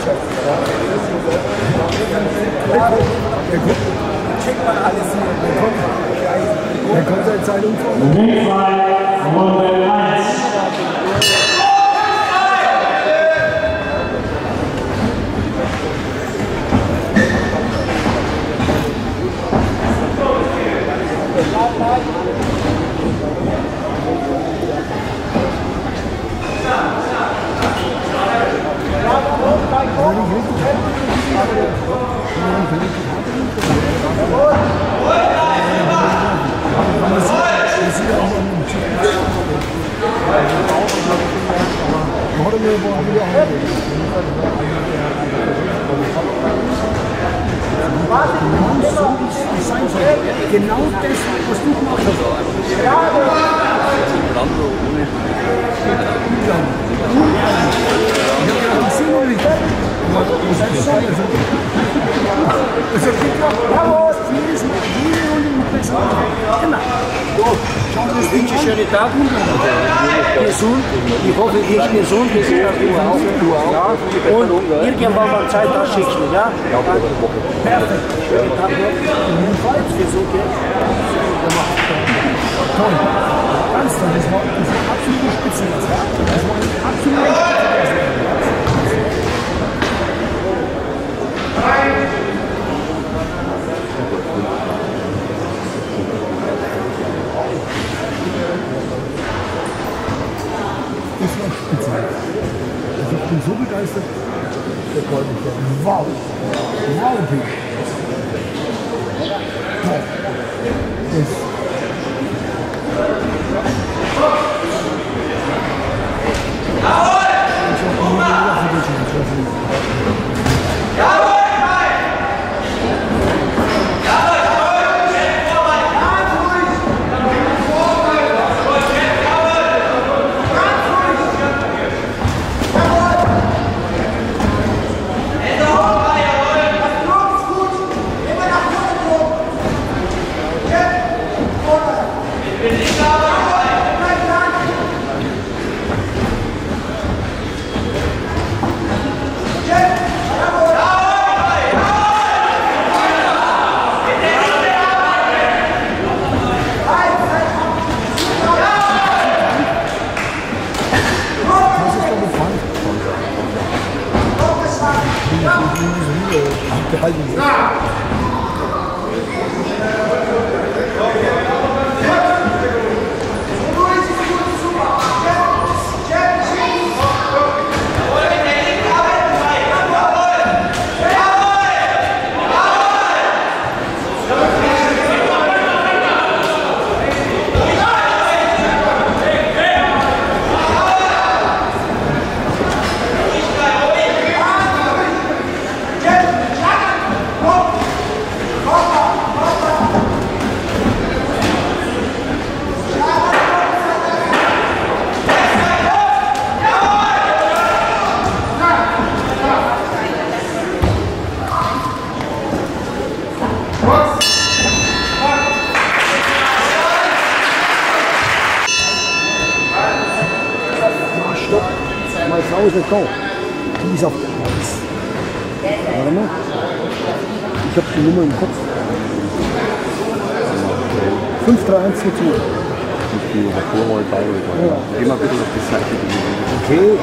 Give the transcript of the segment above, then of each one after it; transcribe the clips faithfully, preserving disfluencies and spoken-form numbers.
Checkt man alles hier. Der kommt seit Zeitung vor. Genau das, was du gemacht hast. Ja, ich wünsche schöne Tage. Gesund. Ich hoffe, ich gesund ist, dass du auch. Du auch. Und irgendwann mal Zeit hast, schickst du, ja? Ja, perfekt. Schönen Tag noch. Gesund, ja? Toll. Ganz toll. Das war eine absolute Spitze. Das war eine absolute Spitze. Das war spitze. Also ich bin so begeistert. Wow! Wow! Toll! Das behalten sich. Meine Frau ist nicht da. Die ist auf der Haus. Warte mal. Ich habe die Nummer im Kopf. fünf drei eins zwei zwei. Ich bin hervorragend bei euch. Ja. Geh mal bitte auf die Seite. Okay.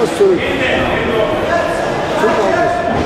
Aus zurück. Super.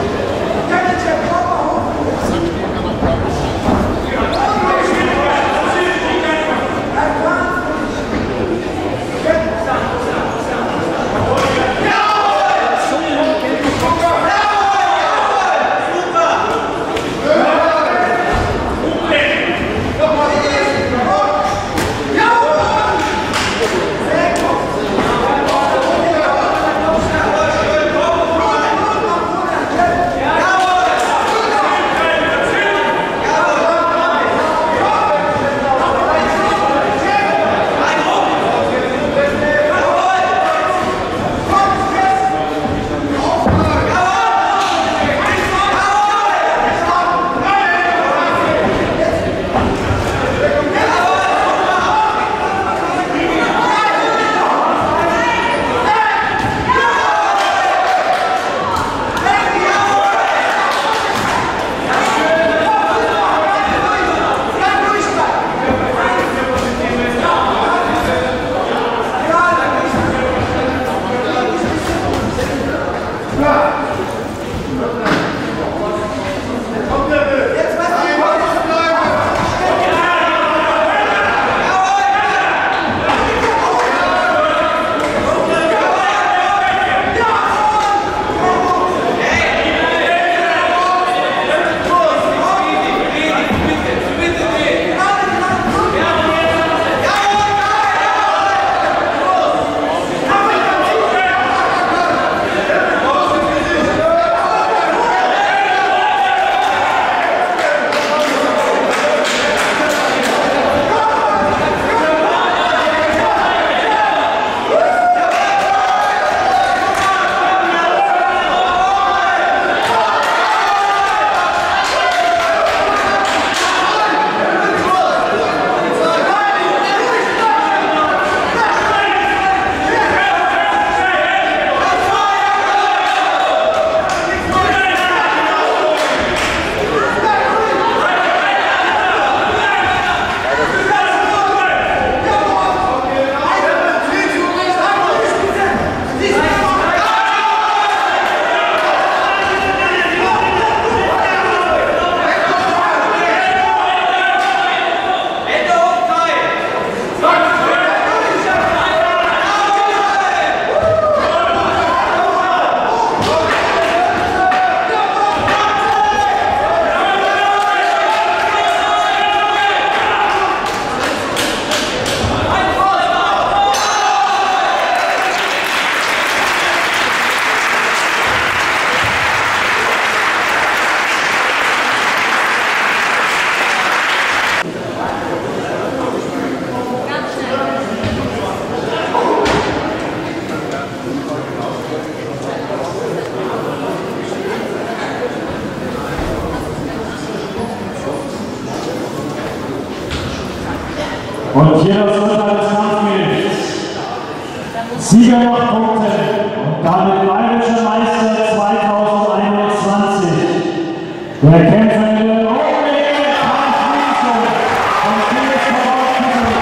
Und hier das Urteil des Kampfgerichts. Sieger nach Punkten und damit bayerischer Meister zweitausendeinundzwanzig. Der Kämpfer in der Oberliga Kampfrichtung von Kiel.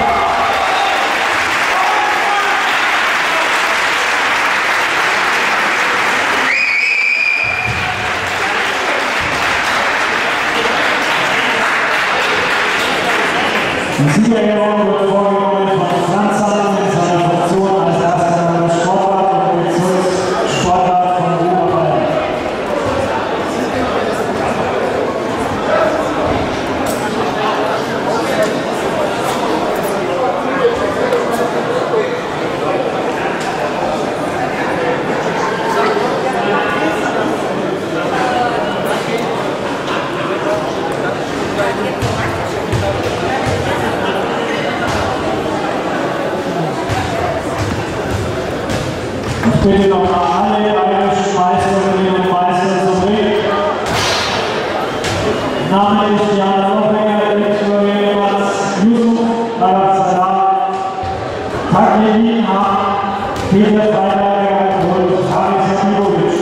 Die Siegerehrung wird vorgenommen von Franz Salm in seiner Funktion als erster Sportart und Bezirkssportart von Oberbayern. Ich bitte noch mal alle bayerischen Meisterinnen und Meister zum Ring. Namentlich Jana Lochinger, Victoria Matz, Yusuf Barazala, Taklidin Hahn, Peter Freiberger und Haris Jakibovic.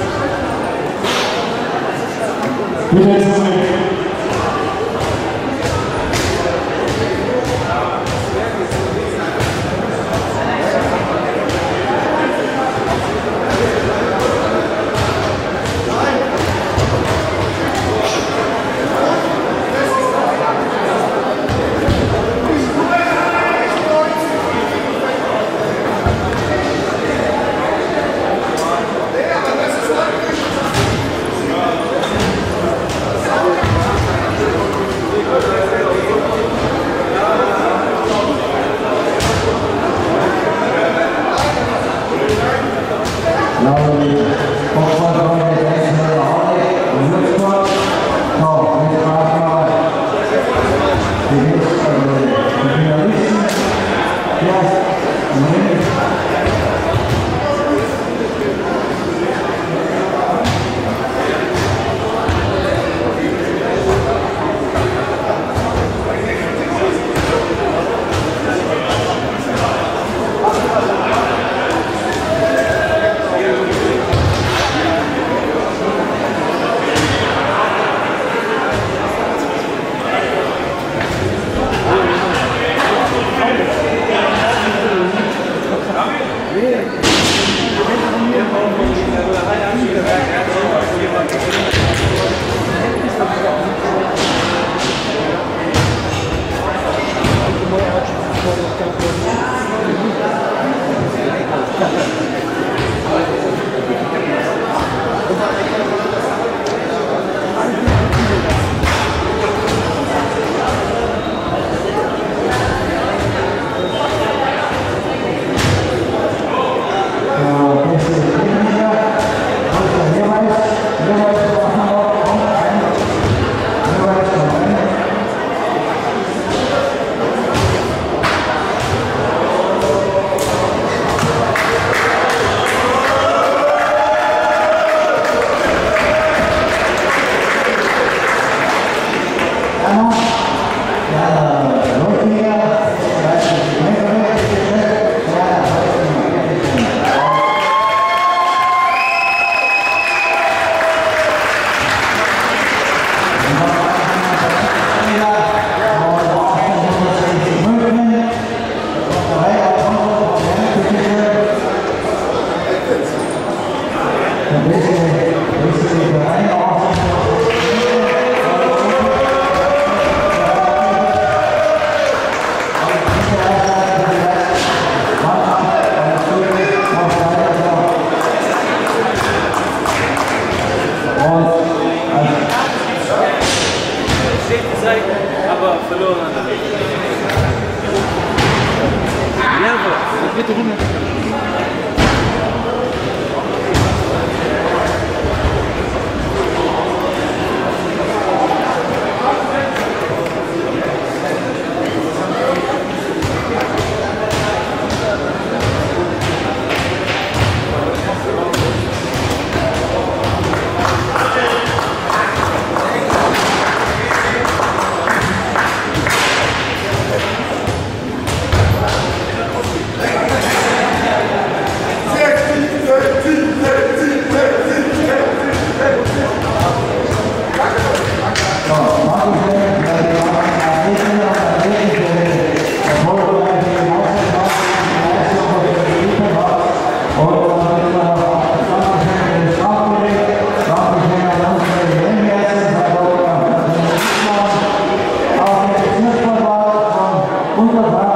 Bitte zum Ring. Aber verloren. Ja, aber bitte runter. Wunderbar.